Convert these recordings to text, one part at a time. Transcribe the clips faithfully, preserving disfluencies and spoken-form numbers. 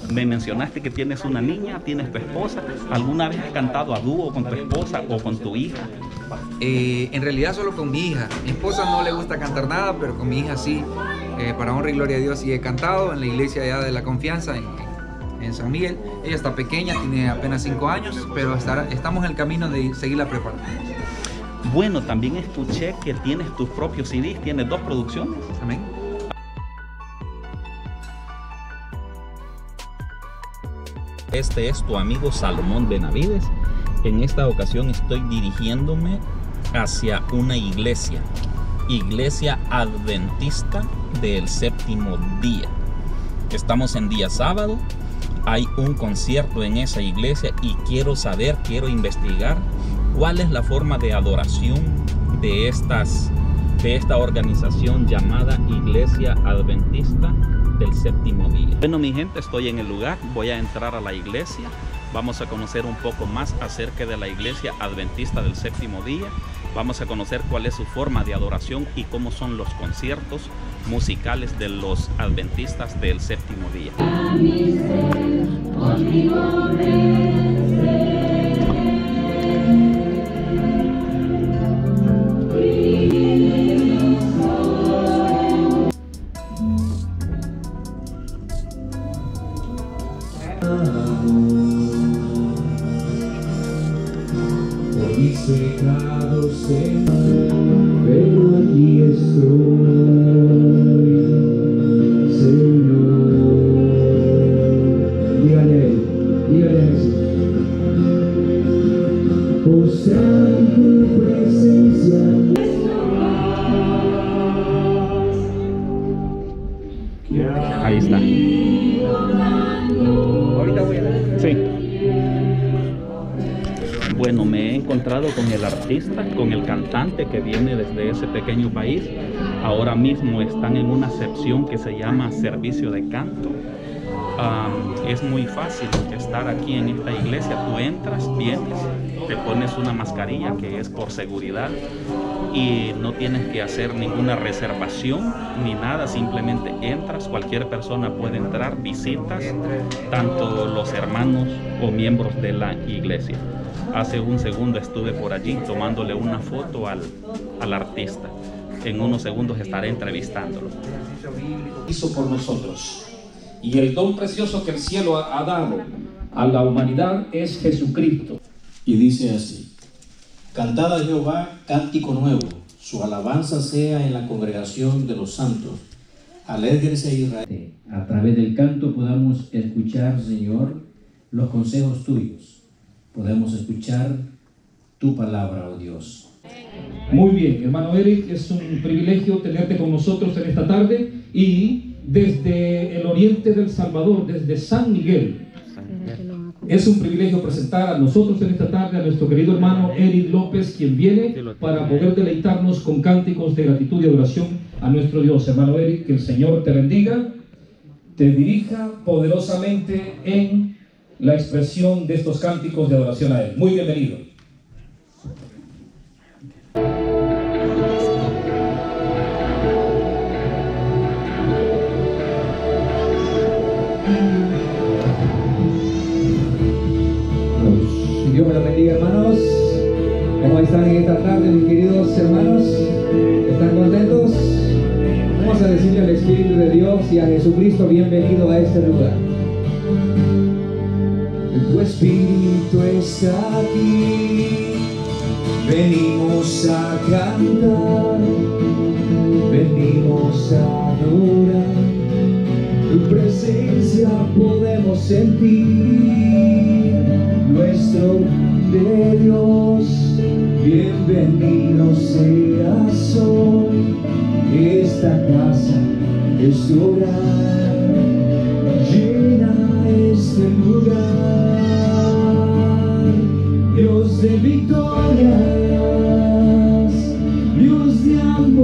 Me mencionaste que tienes una niña, tienes tu esposa. ¿Alguna vez has cantado a dúo con tu esposa o con tu hija? Eh, en realidad solo con mi hija. Mi esposa no le gusta cantar nada, pero con mi hija sí. Eh, para honra y gloria a Dios sí he cantado en la iglesia ya de la Confianza en, en San Miguel. Ella está pequeña, tiene apenas cinco años, pero estará, estamos en el camino de seguirla preparando. Bueno, también escuché que tienes tus propios C Ds, tienes dos producciones. Amén. Este es tu amigo Salomón Benavides. En esta ocasión estoy dirigiéndome hacia una iglesia, Iglesia Adventista del Séptimo Día. Estamos en día sábado, hay un concierto en esa iglesia y quiero saber, quiero investigar cuál es la forma de adoración de, estas, de esta organización llamada Iglesia Adventista del Séptimo Día. Bueno, mi gente, estoy en el lugar, voy a entrar a la iglesia. Vamos a conocer un poco más acerca de la Iglesia Adventista del Séptimo Día. Vamos a conocer cuál es su forma de adoración y cómo son los conciertos musicales de los Adventistas del Séptimo Día. Mis pecados, pero aquí estoy, Señor. Dígale, dígale a Jesús. Oh, sea tu presencia. Ahí está. Ahorita voy a... Sí. Bueno, me he encontrado con el artista, con el cantante que viene desde ese pequeño país. Ahora mismo están en una sección que se llama servicio de canto. Um, es muy fácil estar aquí en esta iglesia. Tú entras, vienes, te pones una mascarilla que es por seguridad y no tienes que hacer ninguna reservación ni nada, simplemente entras, cualquier persona puede entrar, visitas, tanto los hermanos o miembros de la iglesia. Hace un segundo estuve por allí tomándole una foto al, al artista. En unos segundos estaré entrevistándolo. Hizo por nosotros. Y el don precioso que el cielo ha dado a la humanidad es Jesucristo. Y dice así: Cantad a Jehová cántico nuevo, su alabanza sea en la congregación de los santos. Alégrese Israel. A través del canto podamos escuchar, Señor, los consejos tuyos. Podemos escuchar tu palabra, oh Dios. Muy bien, hermano Eric, es un privilegio tenerte con nosotros en esta tarde y desde el oriente del Salvador, desde San Miguel. Es un privilegio presentar a nosotros en esta tarde a nuestro querido hermano Eric López, quien viene para poder deleitarnos con cánticos de gratitud y adoración a nuestro Dios. Hermano Eric, que el Señor te bendiga, te dirija poderosamente en la expresión de estos cánticos de adoración a Él. Muy bienvenido. Dios me lo bendiga, hermanos. ¿Cómo están en esta tarde, mis queridos hermanos? ¿Están contentos? Vamos a decirle al Espíritu de Dios y a Jesucristo: bienvenido a este lugar. Tu Espíritu está aquí, venimos a cantar, venimos a adorar, tu presencia podemos sentir, nuestro de Dios, bienvenido seas hoy, esta casa es tu hogar, llena este lugar. Dios de victorias, Dios de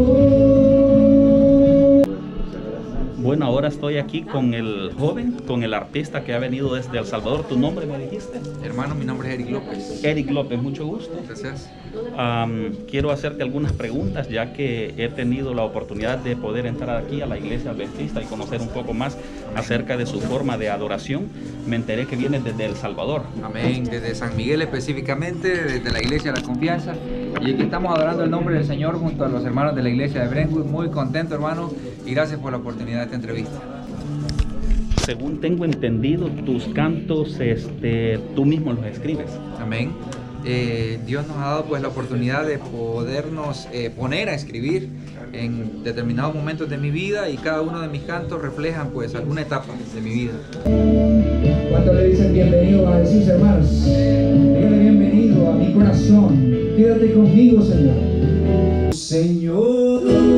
amor. Bueno, ahora estoy aquí con el joven, con el artista que ha venido desde El Salvador. ¿Tu nombre me dijiste? Hermano, mi nombre es Eric López. Eric López, mucho gusto. Gracias. Um, quiero hacerte algunas preguntas, ya que he tenido la oportunidad de poder entrar aquí a la Iglesia Adventista y conocer un poco más acerca de su forma de adoración. Me enteré que viene desde El Salvador. Amén, desde San Miguel específicamente, desde la Iglesia de la Confianza. Y aquí estamos adorando el nombre del Señor junto a los hermanos de la Iglesia de Brentwood. Muy contento, hermano, y gracias por la oportunidad de esta entrevista. Según tengo entendido, tus cantos este, tú mismo los escribes. Amén. Eh, Dios nos ha dado pues la oportunidad de podernos eh, poner a escribir en determinados momentos de mi vida, y cada uno de mis cantos reflejan pues alguna etapa de mi vida. Cuando le dicen bienvenido a Jesús, hermanos, dígale bienvenido a mi corazón. Quédate conmigo, Señor. Señor,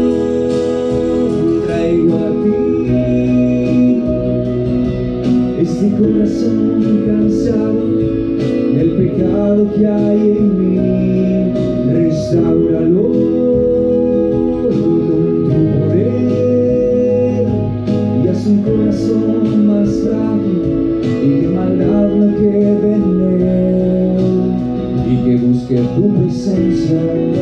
traigo a ti este corazón cansado del pecado que hay en mí. Restáuralo con tu poder y haz un corazón más frágil y que maldad no quede en él, y que busque tu presencia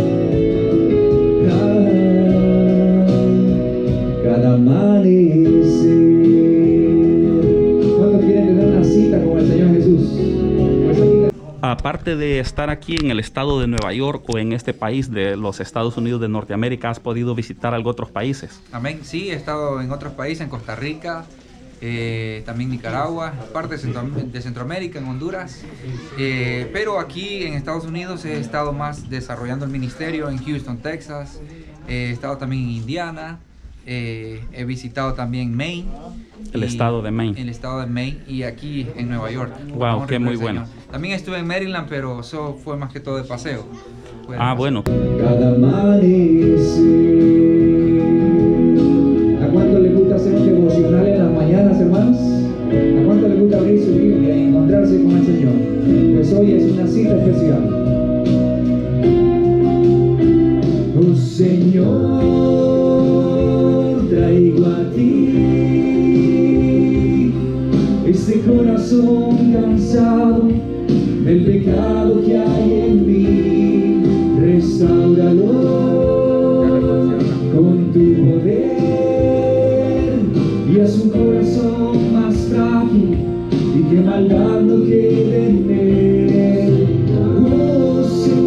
cada amanecer. ¿Cuántos quieren tener una cita con el Señor Jesús? Aparte de estar aquí en el estado de Nueva York o en este país de los Estados Unidos de Norteamérica, ¿has podido visitar algo otros países? Amén, sí, he estado en otros países, en Costa Rica, eh, también Nicaragua, parte de, Centro, de Centroamérica, en Honduras, eh, pero aquí en Estados Unidos he estado más desarrollando el ministerio en Houston, Texas, eh, he estado también en Indiana, eh, he visitado también Maine. El y, estado de Maine. El estado de Maine y aquí en Nueva York. Wow, qué muy bueno. También estuve en Maryland, pero eso fue más que todo de paseo. Fue ah, de bueno. Cada amanecer. ¿A cuánto le gusta hacer un devocional en las mañanas, hermanos? ¿A cuánto le gusta abrir su Biblia y encontrarse con el Señor? Pues hoy es una cita especial. Oh Señor, traigo a ti este corazón cansado del pecado que hay en mí. Restáuralo con tu poder y haz un corazón más frágil y que maldad no quede en él. Oh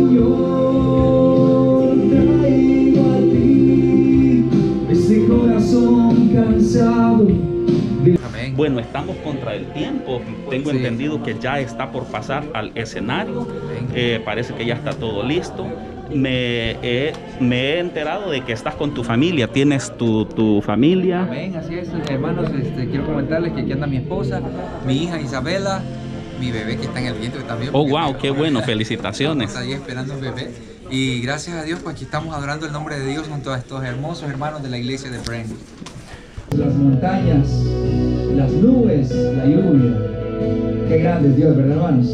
Señor, traigo a ti este corazón cansado. Bueno, estamos contra el tiempo. Tengo sí. entendido que ya está por pasar al escenario. Eh, parece que ya está todo listo. Me he, me he enterado de que estás con tu familia. ¿Tienes tu, tu familia? Amén, así es, hermanos. Este, quiero comentarles que aquí anda mi esposa, mi hija Isabela, mi bebé que está en el vientre también. Oh, wow, qué bueno. Felicitaciones. Estamos ahí esperando un bebé. Y gracias a Dios, pues aquí estamos adorando el nombre de Dios junto a estos hermosos hermanos de la iglesia de Brentwood. Las montañas, las nubes, la lluvia. Qué grande es Dios, ¿verdad, hermanos?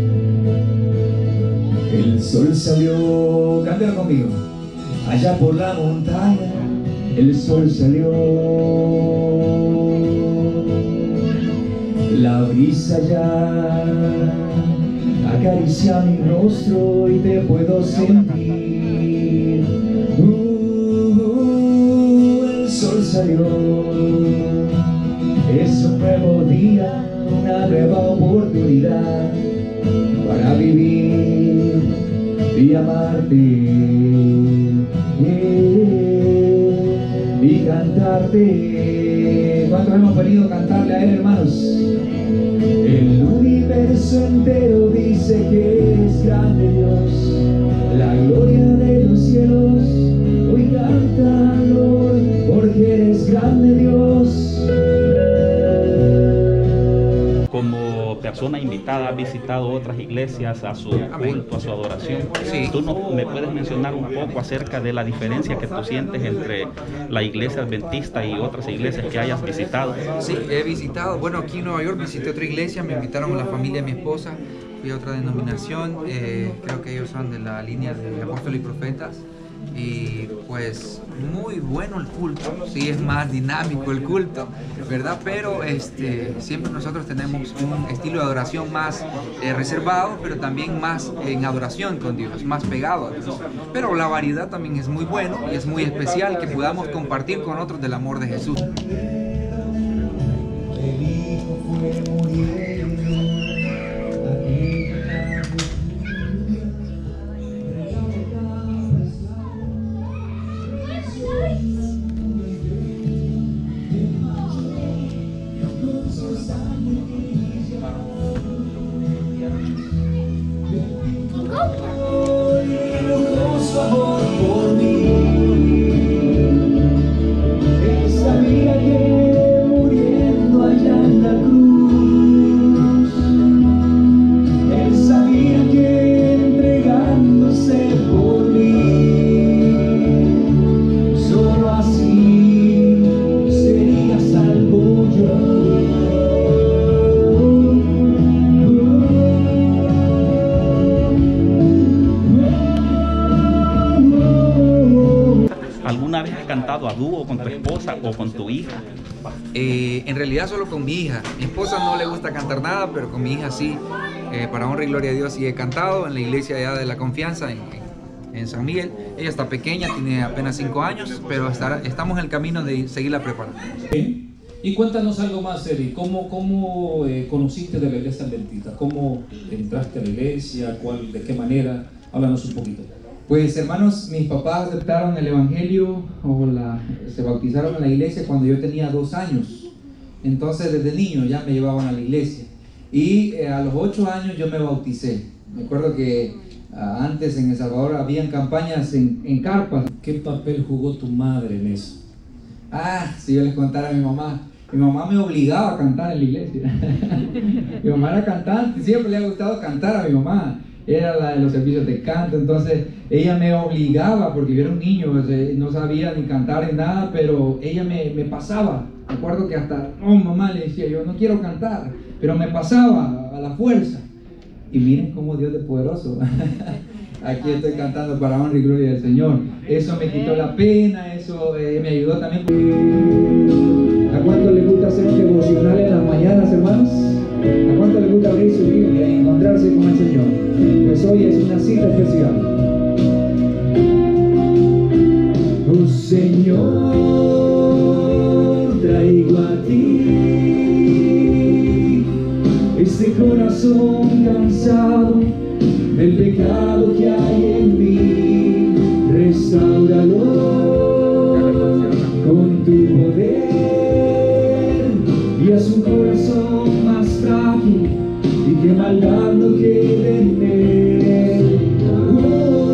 El sol salió, cántalo conmigo. Allá por la montaña, el sol salió. La brisa ya acaricia mi rostro y te puedo sentir. Uh, el sol salió. Es un nuevo día, una nueva oportunidad para vivir y amarte, yeah, y cantarte. ¿Cuántos hemos venido a cantarle a Él, hermanos? El universo entero dice que eres grande Dios, la gloria de los cielos hoy canta, Lord, porque eres grande Dios. Como persona invitada, has visitado otras iglesias a su culto, a su adoración. Sí. ¿Tú no me puedes mencionar un poco acerca de la diferencia que tú sientes entre la iglesia adventista y otras iglesias que hayas visitado? Sí, he visitado, bueno, aquí en Nueva York visité otra iglesia, me invitaron a la familia de mi esposa, fui a otra denominación, eh, creo que ellos son de la línea de apóstoles y profetas. Y pues muy bueno el culto, sí, es más dinámico el culto, ¿verdad? Pero este, siempre nosotros tenemos un estilo de adoración más eh, reservado, pero también más en adoración con Dios, más pegado a Dios. Pero la variedad también es muy bueno y es muy especial que podamos compartir con otros del amor de Jesús. canto a dúo con tu esposa o con tu hija? Eh, en realidad solo con mi hija. Mi esposa no le gusta cantar nada, pero con mi hija sí. Eh, para honra y gloria a Dios sí he cantado en la iglesia allá de la Confianza en, en, en San Miguel. Ella está pequeña, tiene apenas cinco años, pero estará, estamos en el camino de seguirla preparando. ¿Sí? Y cuéntanos algo más, Eri. ¿Cómo, cómo eh, conociste de la iglesia adventista? ¿Cómo entraste a la iglesia? ¿Cuál, ¿De qué manera? Háblanos un poquito. Pues hermanos, mis papás aceptaron el evangelio o la, se bautizaron en la iglesia cuando yo tenía dos años. Entonces desde niño ya me llevaban a la iglesia. Y eh, a los ocho años yo me bauticé. Me acuerdo que uh, antes en El Salvador habían campañas en, en carpas. ¿Qué papel jugó tu madre en eso? Ah, si yo les contara a mi mamá. Mi mamá me obligaba a cantar en la iglesia. Mi mamá era cantante, siempre le ha gustado cantar a mi mamá. Era la de los servicios de canto, entonces ella me obligaba, porque yo era un niño, no sabía ni cantar en nada, pero ella me, me pasaba. Me acuerdo que hasta, no mamá, le decía yo, no quiero cantar, pero me pasaba a la fuerza. Y miren cómo Dios es poderoso. Aquí estoy cantando para honra y gloria del Señor. Eso me quitó la pena, eso eh, me ayudó también. ¿A cuánto le gusta hacer un devocional en las mañanas, hermanos? ¿A cuánto le gusta abrir su Biblia y encontrarse con el Señor? Pues hoy es una cita especial. Oh Señor, traigo a ti este corazón cansado del pecado que hay en mí. Restáuralo con tu poder y haz un corazón más frágil y que maldad no quede en él. Oh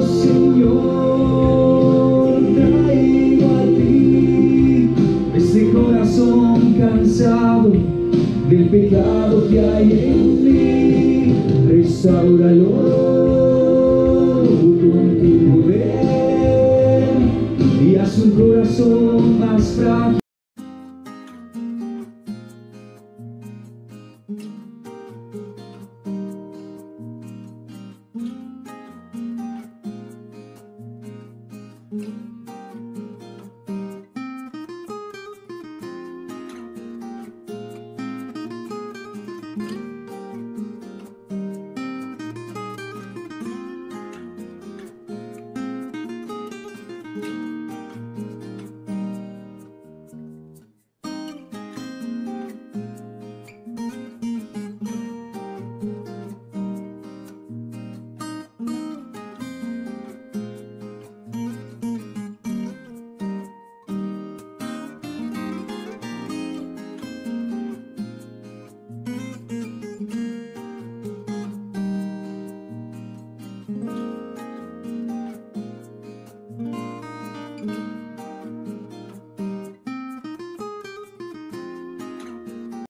Señor, traigo a ti este corazón cansado del pecado que hay en mí. Restáuralo con tu poder y haz un corazón más frágil